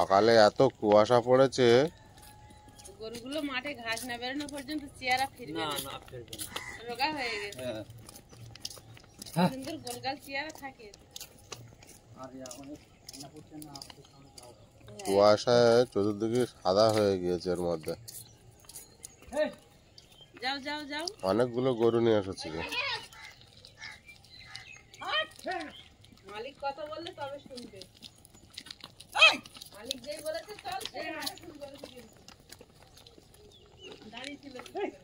সকালে এত কুয়াশা পড়েছে, গরুগুলো মাঠে ঘাস না বেরোনো পর্যন্ত চেহারা ফিরবে না, রোগা হয়ে গেছে। সুন্দর গোলগাল চেহারা থাকে। কুয়াশায় চতুর্দিকে সাদা হয়ে গিয়েছে। এর মধ্যে যাও যাও যাও, অনেকগুলো গরু নিয়ে এসেছে। মালিক কথা বললে তবে শুনবে। মালিক যেই বলেছে চল সেই হাতে শুরু করেছে। কিন্তু দাঁড়িয়ে ছিল।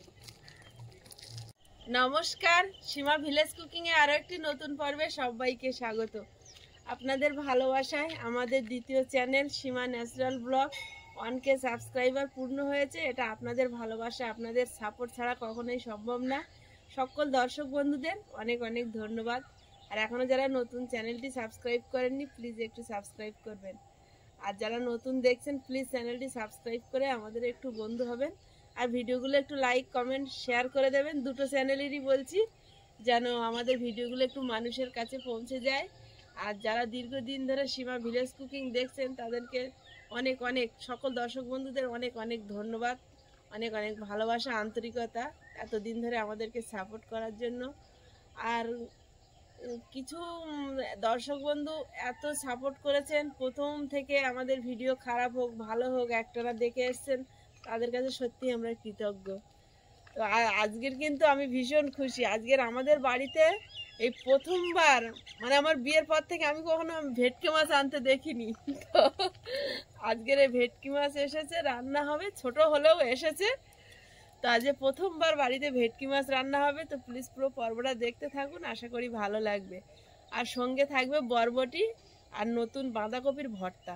নমস্কার, সীমা ভিলেজ কুকিং এ আরো একটি নতুন পর্বে সবাইকে স্বাগত। আপনাদের ভালোবাসায় আমাদের দ্বিতীয় channel Seema natural blog 1K subscriber পূর্ণ হয়েছে। এটা আপনাদের ভালোবাসা, আপনাদের সাপোর্ট ছাড়া কখনোই সম্ভব না। সকল দর্শক বন্ধুদের অনেক অনেক ধন্যবাদ। আর এখনো যারা নতুন চ্যানেলটি সাবস্ক্রাইব করেননি, প্লিজ একটু সাবস্ক্রাইব করবেন। আর যারা নতুন দেখছেন, প্লিজ চ্যানেলটি সাবস্ক্রাইব করে আমাদের একটু বন্ধু হবেন। আর ভিডিওগুলো একটু লাইক কমেন্ট শেয়ার করে দেবেন। দুটো চ্যানেলেরই বলছি, যেন আমাদের ভিডিওগুলো একটু মানুষের কাছে পৌঁছে যায়। আর যারা দীর্ঘদিন ধরে সীমা ভিলেজ কুকিং দেখছেন, তাদেরকে অনেক অনেক, সকল দর্শক বন্ধুদের অনেক অনেক ধন্যবাদ, অনেক অনেক ভালোবাসা, আন্তরিকতা এতদিন ধরে আমাদেরকে সাপোর্ট করার জন্য। আর কিছু দর্শক বন্ধু এত সাপোর্ট করেছেন, প্রথম থেকে আমাদের ভিডিও খারাপ হোক ভালো হোক একটানা দেখে এসছেন, তাদের কাছে সত্যি আমরা কৃতজ্ঞ। তো আজকের কিন্তু আমি ভীষণ খুশি। আজকের আমাদের বাড়িতে এই প্রথমবার, মানে আমার বিয়ের পর থেকে আমি কখনো ভেটকি মাছ আনতে দেখিনি। তো আজকের এই ভেটকি মাছ এসেছে, রান্না হবে, ছোট হলেও এসেছে। তো আজকে প্রথমবার বাড়িতে ভেটকি মাছ রান্না হবে। তো প্লিজ পুরো পর্বটা দেখতে থাকুন, আশা করি ভালো লাগবে। আর সঙ্গে থাকবে বরবটি আর নতুন বাঁধাকপির ভর্তা।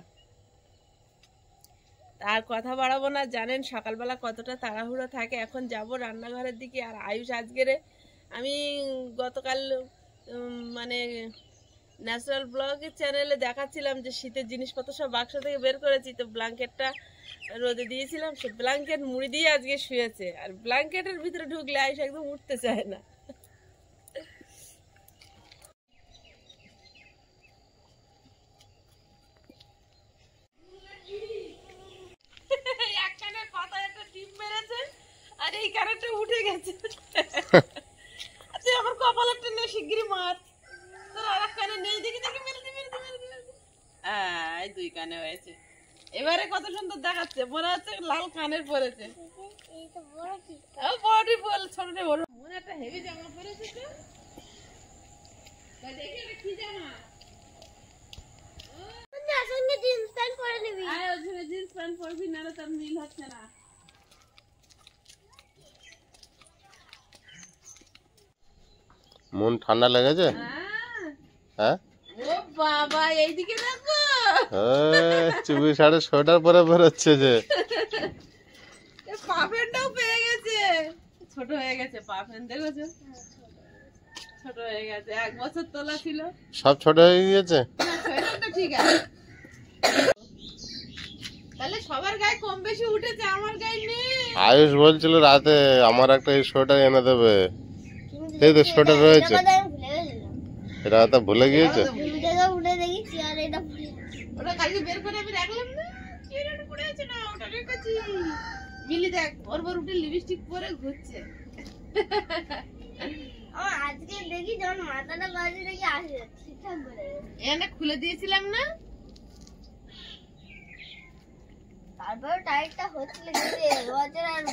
আর কথা বাড়াবো না, জানেন সকালবেলা কতটা তাড়াহুড়ো থাকে। এখন যাব রান্নাঘরের দিকে। আর আয়ুষ আজকের, আমি গতকাল মানে ন্যাচারাল ব্লগের চ্যানেলে দেখাচ্ছিলাম যে শীতের জিনিসপত্র সব বাক্স থেকে বের করেছি। তো ব্ল্যাঙ্কেটটা রোদে দিয়েছিলাম, সে ব্ল্যাঙ্কেট মুড়ি দিয়ে আজকে শুয়েছে। আর ব্ল্যাঙ্কেটের ভিতরে ঢুকলে আয়ুষ একদম উঠতে চায় না। আর এই কারেন্টটা উঠে গেছে। আমার কপালেরটা নেই, শিগগিরই মার। তোর আর এক কানে নেই, দেখি দেখি মেরে দি। এই দুই কানে হয়েছে। এবারে কত সুন্দর দেখাচ্ছে, মনে হচ্ছে লাল কানের পরেছে। বড়ি বল, ছোটটা বড় মনে একটা হেভি জামা পরেছে। তো দেখি এটা কি জামা? জিন্স প্যান্ট পরে নিবি। জিন্স প্যান্ট পরবি না, তার মিল হচ্ছে না। মন ঠান্ডা লেগেছে? হ্যাঁ ও বাবা, এইদিকে দেখো। চুবি সাড়ে সোয়েটার পরে বেরোচ্ছে যে। পা ফ্যানটাও পেয়ে গেছে, ছোট হয়ে গেছে পা ফ্যান, দেখেছো? ছোট হয়ে গেছে, 1 বছর তোলা ছিল, সব ছোট হয়ে গিয়েছে। সোয়েটারটা ঠিক আছে। তাহলে সবার গায়ে কম বেশি উঠেছে, আমার গায়ে নেই। আয়ুষ বলছিল রাতে আমার একটা এই সোয়েটার এনে দেবে। এই তো সোয়েটার রয়েছে, এটা তো ভুলে গিয়েছে। ওটা কালকে বের করে আমি রাখলাম না, চেয়ারে পড়ে আছে না, ওটা রেখেছি। মিলি দেখ, ওর উঠে লিপস্টিক পরে ঘুরছে। আজকে দেখি যখন মাথাটা বাজে দেখি আসে ঠিকঠাক করে এখানে খুলে দিয়েছিলাম না, তারপর টাইটটা হচ্ছিল কিন্তু এবছর আর।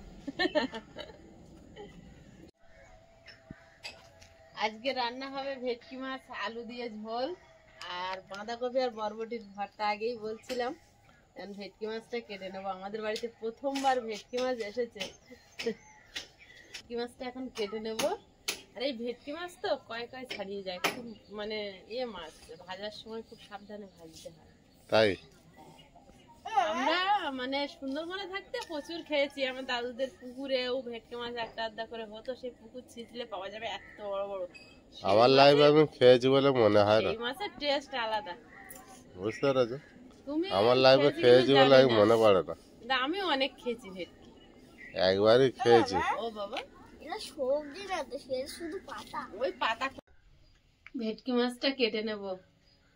আজকে রান্না হবে ভেটকি মাছ আলু দিয়ে ঝোল আর বাঁধাকপি আর বরবটির ভর্তা। আগেই বলছিলাম, এখন ভেটকি মাছটা কেটে নেবো। আমাদের বাড়িতে প্রথমবার ভেটকি মাছ এসেছে। ভেটকি মাছটা এখন কেটে নেব। আর এই ভেটকি মাছ তো কয় কয় ছাড়িয়ে যায়, খুব মানে মাছ ভাজার সময় খুব সাবধানে ভাজতে হয়। তাই আমরা মানে সুন্দরবনে থাকতে প্রচুর খেয়েছি। আমার দাদুদের পুকুরেও ভেটকি মাছ একটা আধা করে হতো, সেই পুকুর ছিঁচলে পাওয়া যাবে এত বড় বড়। আমার লাইফে আমি খেয়েছি বলে মনে হয় না। এই মাছের টেস্ট আলাদা, বুঝতে পেরেছো? তুমি আমার লাইফে খেয়েছি বলে আমি মনে পড়ে না। আমি অনেক খেয়েছি ভেটকি, একবারই খেয়েছি। ও বাবা, এটা সবজি না তো, সে শুধু পাতা। ওই পাতা। ভেটকি মাছটা কেটে নেব।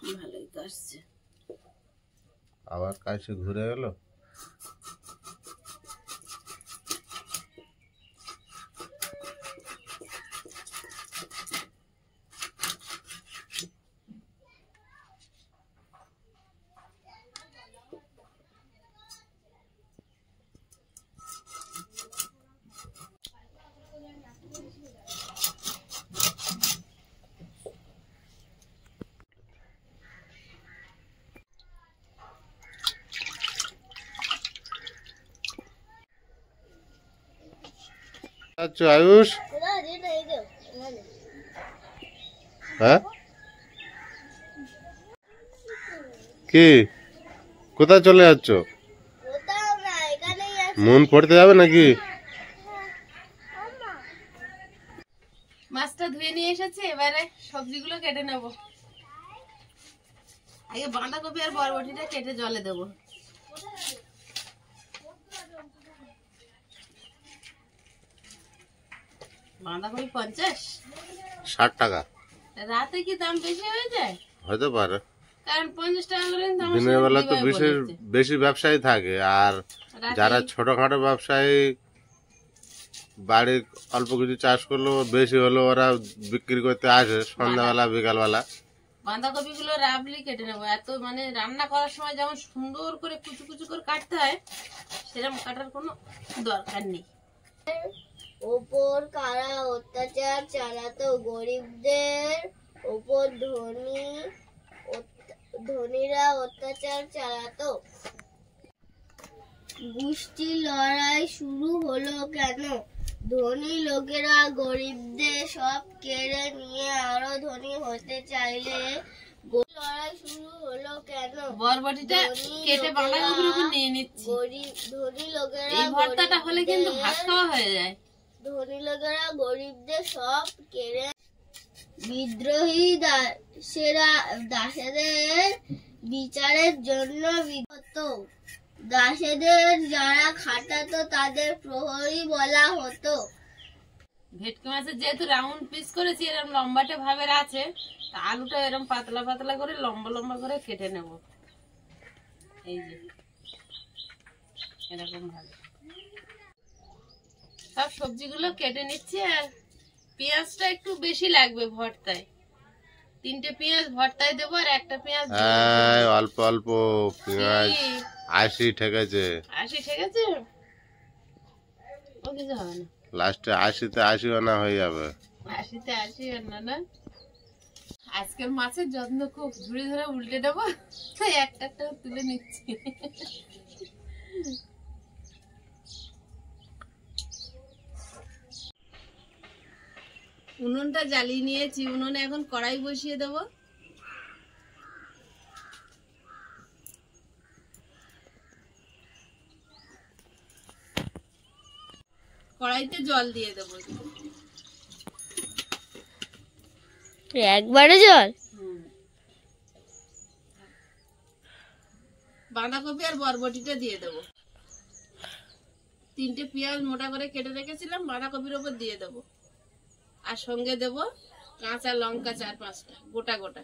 ভালোই কাটছে। আবার কাছে ঘুরে গেল। আচ্ছা আয়ুষ, কোথাও যেতে এই তো এখানে। হ্যাঁ কি কোথায় চলে যাচ্ছ? কোথাও না, এখানেই আছে। মন পড়তে যাবে নাকি? মাছটা ধুয়ে নিয়ে এসেছি, এবারে সবজিগুলো কেটে নেব। আগে বাঁধাকপি আর বরবটিটা কেটে জলে দেবো। বাঁধাকপি 50, 60 টাকা। রাতে কি দাম বেশি হয়ে যায়? হতে পারে, কারণ 50 টাকা করে কিন্তু আমার দিনের সঙ্গে বেলা তো দিদিভাই বলেছে। বেশি ব্যবসায়ী থাকে, আর রাতে- যারা ছোটখাটো ব্যবসায়ী বাড়ির অল্প কিছু চাষ করলেও বেশি হলেও ওরা বিক্রি করতে আসে সন্ধ্যাবেলা বিকালবেলা। বাঁধাকপি গুলো রাবলি কেটে নেবো। এত মানে রান্না করার সময় যেমন সুন্দর করে কুচু কুচু করে কাটতে হয়, সেরকম কাটার কোনো দরকার নেই। ওপর কারা অত্যাচার চালাতো গরিবদের ওপর ধনীরা অত্যাচার চালাতো। গোষ্ঠী লড়াই শুরু হলো কেন? ধনী লোকেরা গরিবদের সব কেড়ে নিয়ে আরো ধনী হতে চাইলে লড়াই শুরু হলো কেন? বরবটিটা কেটে বাঁধাকপির উপর নিয়ে নিচ্ছি। ধনী লোকেরা এই ভর্তাটা হলে কিন্তু ভাত খাওয়া হয়ে যায়। ধনী লোকেরা গরিবদের সব কেড়ে। বিদ্রোহী দাসেদের বিচারের জন্য হতো। দাসেদের যারা খাটাতো তাদের প্রহরী বলা হতো। ভেটকি মাছের যেহেতু রাউন্ড পিস করেছি, এরকম লম্বাটে ভাবের আছে, তা আলুটা এরকম পাতলা পাতলা করে লম্বা লম্বা করে কেটে নেব। এই যে এরকম ভাবে সব সবজিগুলো কেটে নিচ্ছি। আর পেঁয়াজটা একটু বেশি লাগবে ভর্তায়। 3টে পেঁয়াজ ভর্তায় দেবো, আর একটা পেঁয়াজ অল্প অল্প পেঁয়াজ 80 ঠেকেছে। 80 ঠিক আছে, ও কিছু হবে না। লাস্টে 80-তে 80 আনা হয়ে যাবে। 80-তে 80 না না। আজকের মাছের যত্ন খুব, ঝুড়ি ধরে উল্টে দেবো, তাই একটা একটা তুলে নিচ্ছি। উনুনটা জ্বালিয়ে নিয়েছি, উনুনে এখন কড়াই বসিয়ে দেব। কড়াইতে জল দিয়ে দেবো। একবারে জল? বাঁধাকপি আর বরবটিটা দিয়ে দেবো। 3টে পেঁয়াজ মোটা করে কেটে রেখেছিলাম, বাঁধাকপির ওপর দিয়ে দেবো। আর সঙ্গে দেব কাঁচা লঙ্কা 4-5টা গোটা গোটা।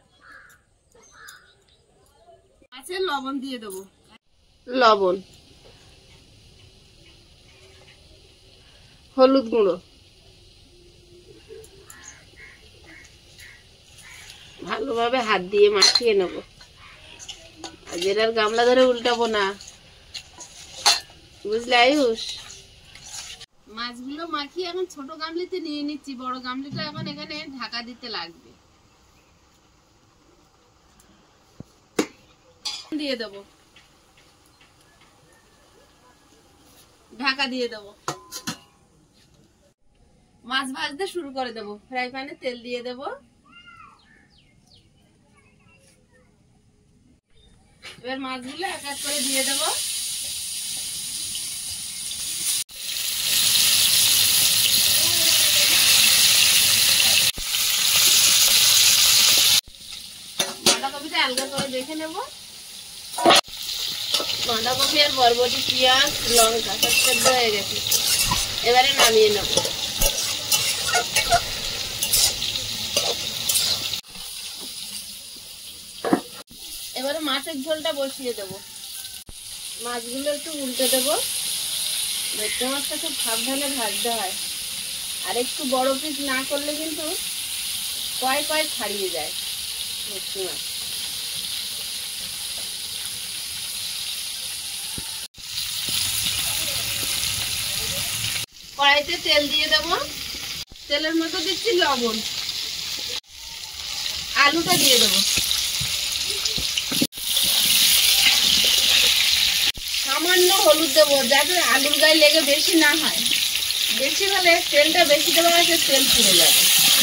আছে লবণ দিয়ে দেবো, লবণ, হলুদ গুঁড়ো, ভালোভাবে হাত দিয়ে মাখিয়ে নেব। আর যেটার গামলা ধরে উল্টাবো না, বুঝলে আয়ুষ? মাছগুলো মাখিয়ে এখন ছোট গামলিতে নিয়ে নিচ্ছি। বড় গামলিটা এখন এখানে ঢাকা দিতে লাগবে। দিয়ে দেবো, ঢাকা দিয়ে দেবো। মাছ ভাজতে শুরু করে দেবো। ফ্রাই প্যানে তেল দিয়ে দেবো। এবার মাছগুলো এক এক করে দিয়ে দেবো। বাঁধাকপিটা আলগা করে দেখে নেব। বাঁধাকপি আর বরবটি, পেঁয়াজ, লঙ্কা সব সেদ্ধ হয়ে গেছে, এবারে নামিয়ে নেব। মাছের ঝোলটা বসিয়ে দেব। মাছগুলো একটু উল্টে দেবো। ভেটকি মাছটা খুব সাবধানে ভাজতে হয়, আর একটু বড় পিস না করলে কিন্তু কয় কয় ছাড়িয়ে যায় ভেটকি মাছ। কড়াইতে তেল দিয়ে দেবো। তেলের মধ্যে দিচ্ছি লবণ, আলুটা দিয়ে দেবো। সামান্য হলুদ দেবো, যাতে আলুর গায়ে লেগে বেশি না হয়। বেশি হলে তেলটা বেশি দেওয়া আছে, তেল পুড়ে যাবে।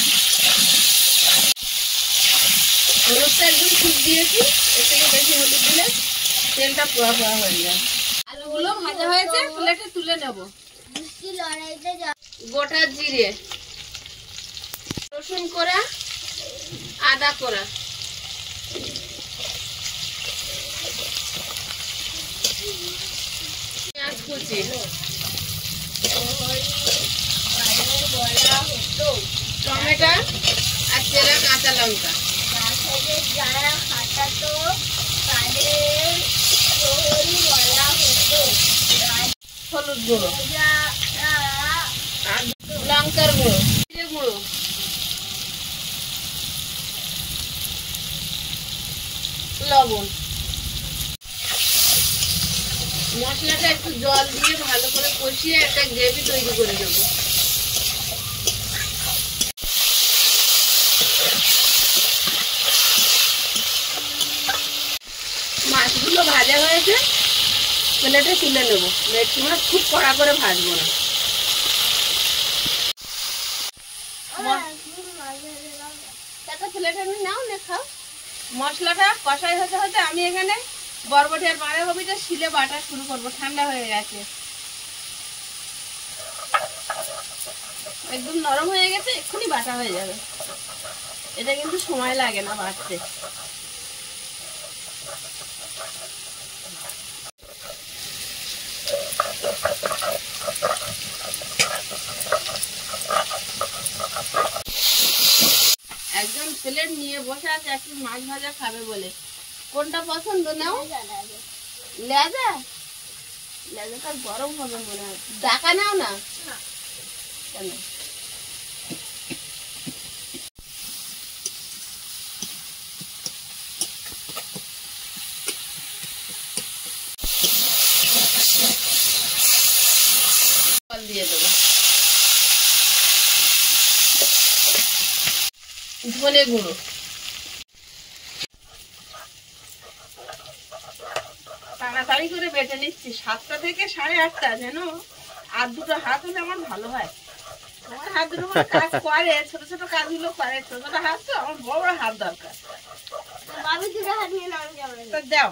হলুদটা একদম ঠিক দিয়েছি, এর থেকে বেশি হলুদ দিলে তেলটা পোড়া পোড়া হয়ে যায়। আলুগুলো ভাজা হয়েছে, প্লেটে তুলে নেব। গোটা জিরে, রসুন কোড়া, আদা কোড়া, পেঁয়াজ কুচি, টমেটো আর চেরা কাঁচা লঙ্কা, যারা খাটাতো তাদের প্রহরী বলা হতো। হলুদ গুঁড়ো আর লঙ্কার গুঁড়ো, জিরে গুঁড়ো, লবণ। মশলাটা একটু জল দিয়ে ভালো করে কষিয়ে একটা গ্রেভি তৈরি করে দেবো। মাছগুলো ভাজা হয়েছে, প্লেটে তুলে নেবো। ভেটকি মাছ খুব কড়া করে ভাজবো না। প্লেটে নাও না, খাও। মশলাটা কষাই হতে হতে আমি এখানে বরবটি আর বাঁধাকপিটা শিলে বাটা শুরু করবো। ঠান্ডা হয়ে গেছে, একদম নরম হয়ে গেছে, এক্ষুনি বাটা হয়ে যাবে। এটা কিন্তু সময় লাগে না বাটতে। একজন প্লেট নিয়ে বসে আছে একটু মাছ ভাজা খাবে বলে। কোনটা পছন্দ নাও? লেজা, লেজাটা গরম হবে মনে হয়। ডাকা নাও না কেন? জল দিয়ে দেবো, ধনে গুঁড়ো, তাড়াতাড়ি করে বেটে নিচ্ছি। 7টা থেকে 8:30, যেন আর দুটো হাত হলে আমার ভালো হয়। আমার হাত দুটো কাজ করে, ছোট ছোট কাজগুলো করে। ছোট ছোট হাত তো, আমার বড় বড় হাত দরকার। আমি দুটো হাত নিয়ে নাম যাবো। তো দাও,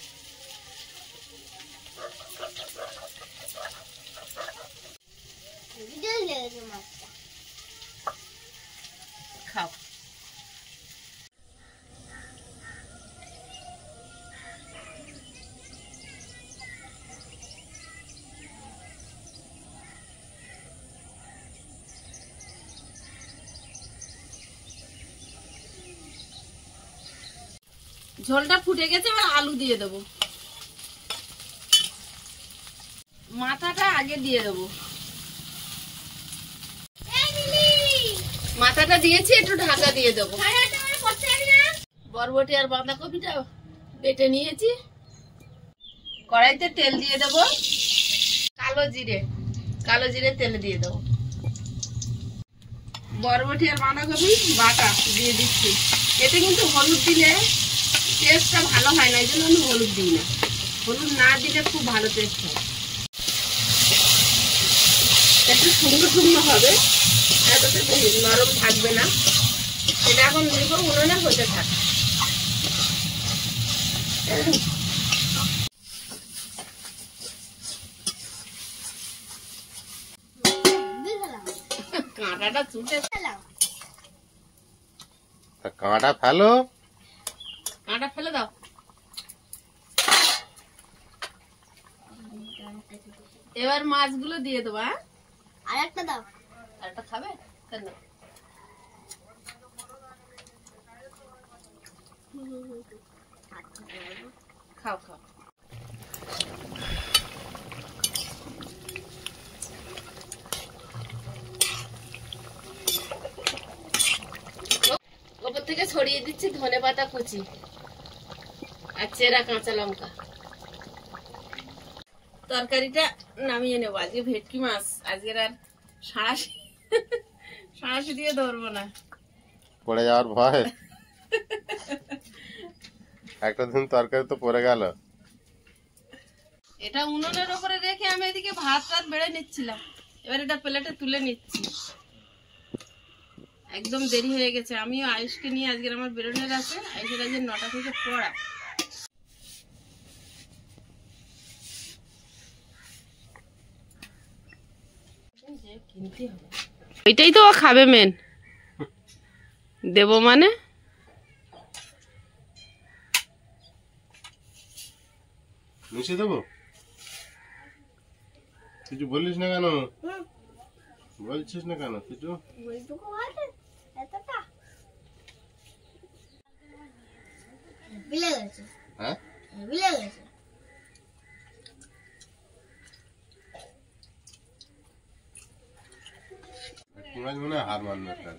খাও। ঝোলটা ফুটে গেছে, এবার আলু দিয়ে দেবো। মাথাটা আগে দিয়ে দেবো। মাথাটা দিয়েছি, একটু ঢাকা দিয়ে দেবো। বরবটি আর বাঁধাকপিটা বেটে নিয়েছি। কড়াইতে তেল দিয়ে দেবো। কালো জিরে তেলে দিয়ে দেবো। বরবটি আর বাঁধাকপি বাটা দিয়ে দিচ্ছি। এতে কিন্তু হলুদ দিলে টেস্টটা ভালো হয় না, এই জন্য আমি হলুদ দিই না। হলুদ না দিলে খুব ভালো টেস্ট হয়। একটু শুকনো শুকনো হবে, এতটা নরম থাকবে না। এটা এখন দিব উনুনে হতে থাকে। কাঁটাটা ছুটে, কাঁটা ফেলো, কাঁটা ফেলে দাও। এবার মাছগুলো দিয়ে দেবো। হ্যাঁ, আর একটা দাও। আর একটা খাবে কেন? খাও খাও। ওপর থেকে ছড়িয়ে দিচ্ছি ধনেপাতা কুচি আর চেরা কাঁচা লঙ্কা। তরকারিটা নামিয়ে নেবো। আজকে ভেটকি মাছ, আজকের আর সাঁড়াশি দিয়ে ধরবো না, পড়ে যাওয়ার ভয়। একটা দিন তরকারি তো পড়ে গেল। এটা উনুনের উপরে রেখে আমি এদিকে ভাত টাত বেড়ে নিচ্ছিলাম, এবার এটা প্লেটে তুলে নিচ্ছি। একদম দেরি হয়ে গেছে, আমিও আয়ুষকে নিয়ে আজকের আমার বেরোনোর আছে। আয়ুষের আজকে 9টা থেকে পড়া। ওইটাই তো ও খাবে মেন, দেবো মানে। মিশিয়ে দেবো? কিছু বলিস না কেন? বলছিস না কেন কিছু? হ্যাঁ মনে হয় হার মানবে কাজ।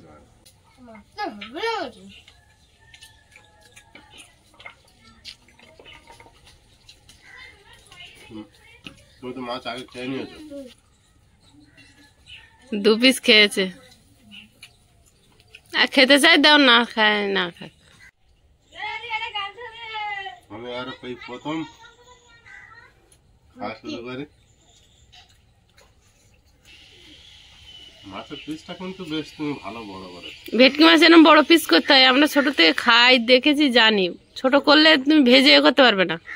তুমি তো মাছ আগে খেয়ে নিয়েছো। 2 পিস খেয়েছে, আর খেতে চাই দাও, না খায় না খায়। আমি আর ওই প্রথম খাওয়া শুরু করি। মাছের পিসটা কিন্তু বেশ তুমি ভালো বড় করে। ভেটকি মাছ এরকম বড় পিস করতে হয়, আমরা ছোট থেকে খাই, দেখেছি, জানি। ছোট করলে তুমি ভেজে এ করতে পারবে না।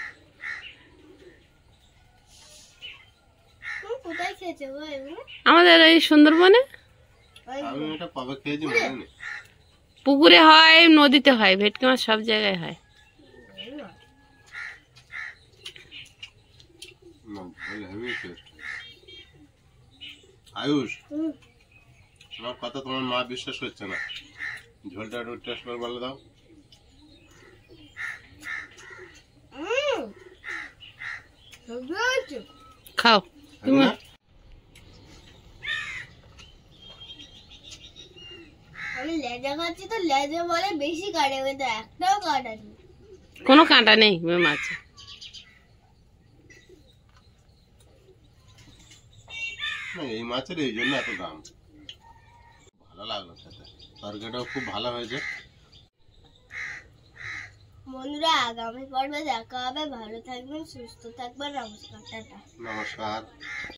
আমাদের এই সুন্দরবনে আমি এটা কবে খেয়েছি মনে নেই। পুকুরে হয়, নদীতে হয়, ভেটকি মাছ সব জায়গায় হয়। আয়ুষ, আমার কথা তোমার মা বিশ্বাস করছে না, ঝোলটা একটু টেস্ট করে বলে দাও। খাও তুমি। আমি লেজা খাচ্ছি তো লেজা বলে বেশি কাটে, কিন্তু একটাও কাটা নেই। কোনো কাঁটা নেই মাছে। এই মাছের এই জন্য এত দাম। ভালো লাগলো খেতে, তরকারিটাও খুব ভালো হয়েছে। বন্ধুরা, আগামী পর্বে দেখা হবে। ভালো থাকবেন, সুস্থ থাকবেন। নমস্কার, টাটা। নমস্কার।